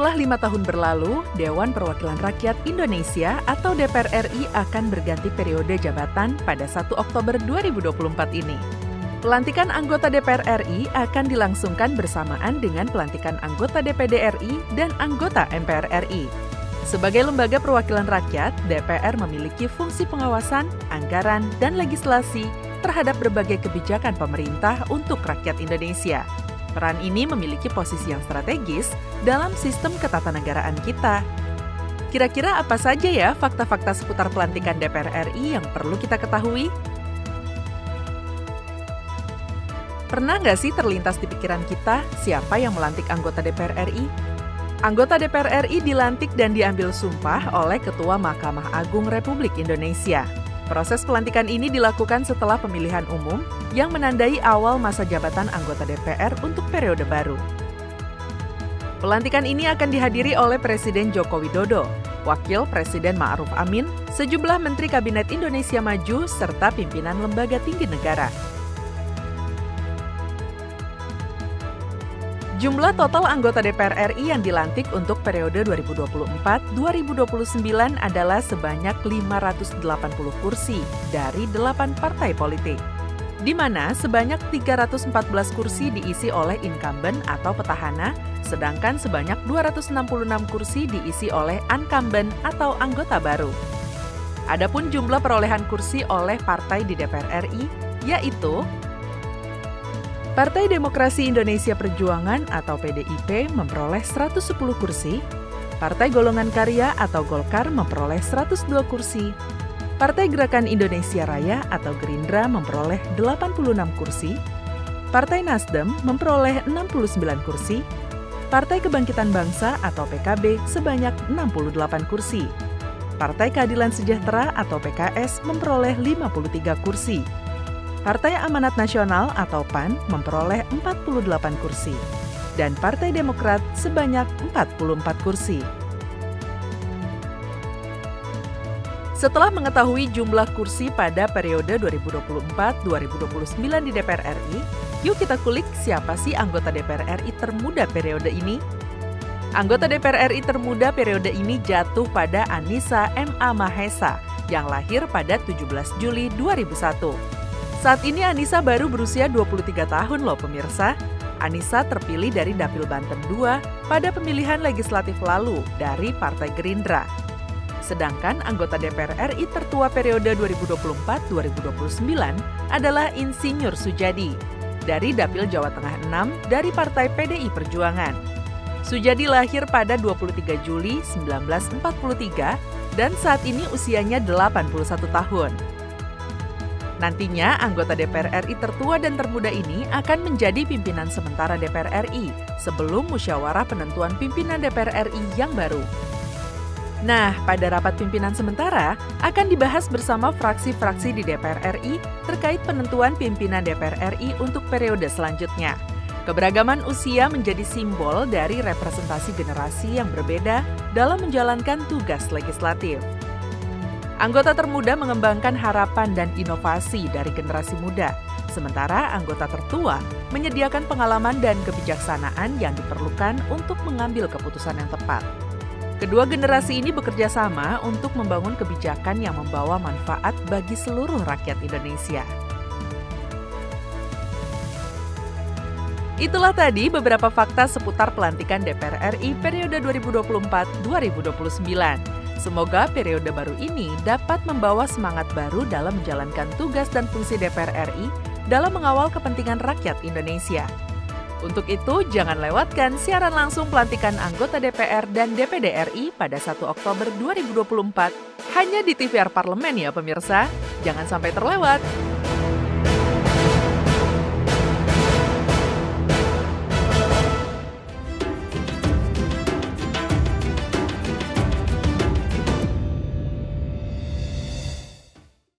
Setelah 5 tahun berlalu, Dewan Perwakilan Rakyat Indonesia atau DPR RI akan berganti periode jabatan pada 1 Oktober 2024 ini. Pelantikan anggota DPR RI akan dilangsungkan bersamaan dengan pelantikan anggota DPD RI dan anggota MPR RI. Sebagai lembaga perwakilan rakyat, DPR memiliki fungsi pengawasan, anggaran, dan legislasi terhadap berbagai kebijakan pemerintah untuk rakyat Indonesia. Peran ini memiliki posisi yang strategis dalam sistem ketatanegaraan kita. Kira-kira apa saja ya fakta-fakta seputar pelantikan DPR RI yang perlu kita ketahui? Pernah nggak sih terlintas di pikiran kita siapa yang melantik anggota DPR RI? Anggota DPR RI dilantik dan diambil sumpah oleh Ketua Mahkamah Agung Republik Indonesia. Proses pelantikan ini dilakukan setelah pemilihan umum yang menandai awal masa jabatan anggota DPR untuk periode baru. Pelantikan ini akan dihadiri oleh Presiden Joko Widodo, Wakil Presiden Ma'ruf Amin, sejumlah Menteri Kabinet Indonesia Maju, serta pimpinan lembaga tinggi negara. Jumlah total anggota DPR RI yang dilantik untuk periode 2024-2029 adalah sebanyak 580 kursi dari 8 partai politik, di mana sebanyak 314 kursi diisi oleh incumbent atau petahana, sedangkan sebanyak 266 kursi diisi oleh incumbent atau anggota baru. Adapun jumlah perolehan kursi oleh partai di DPR RI yaitu Partai Demokrasi Indonesia Perjuangan atau PDIP memperoleh 110 kursi, Partai Golongan Karya atau Golkar memperoleh 102 kursi, Partai Gerakan Indonesia Raya atau Gerindra memperoleh 86 kursi, Partai Nasdem memperoleh 69 kursi, Partai Kebangkitan Bangsa atau PKB sebanyak 68 kursi, Partai Keadilan Sejahtera atau PKS memperoleh 53 kursi, Partai Amanat Nasional atau PAN memperoleh 48 kursi, dan Partai Demokrat sebanyak 44 kursi. Setelah mengetahui jumlah kursi pada periode 2024-2029 di DPR RI, yuk kita kulik siapa sih anggota DPR RI termuda periode ini? Anggota DPR RI termuda periode ini jatuh pada Anissa M.A. Mahesa yang lahir pada 17 Juli 2001. Saat ini Anissa baru berusia 23 tahun loh pemirsa. Anissa terpilih dari Dapil Banten II pada pemilihan legislatif lalu dari Partai Gerindra. Sedangkan anggota DPR RI tertua periode 2024-2029 adalah Insinyur Sujadi dari Dapil Jawa Tengah 6 dari Partai PDI Perjuangan. Sujadi lahir pada 23 Juli 1943 dan saat ini usianya 81 tahun. Nantinya, anggota DPR RI tertua dan termuda ini akan menjadi pimpinan sementara DPR RI sebelum musyawarah penentuan pimpinan DPR RI yang baru. Nah, pada rapat pimpinan sementara akan dibahas bersama fraksi-fraksi di DPR RI terkait penentuan pimpinan DPR RI untuk periode selanjutnya. Keberagaman usia menjadi simbol dari representasi generasi yang berbeda dalam menjalankan tugas legislatif. Anggota termuda mengembangkan harapan dan inovasi dari generasi muda, sementara anggota tertua menyediakan pengalaman dan kebijaksanaan yang diperlukan untuk mengambil keputusan yang tepat. Kedua generasi ini bekerja sama untuk membangun kebijakan yang membawa manfaat bagi seluruh rakyat Indonesia. Itulah tadi beberapa fakta seputar pelantikan DPR RI periode 2024-2029. Semoga periode baru ini dapat membawa semangat baru dalam menjalankan tugas dan fungsi DPR RI dalam mengawal kepentingan rakyat Indonesia. Untuk itu, jangan lewatkan siaran langsung pelantikan anggota DPR dan DPD RI pada 1 Oktober 2024 hanya di TVR Parlemen ya pemirsa. Jangan sampai terlewat.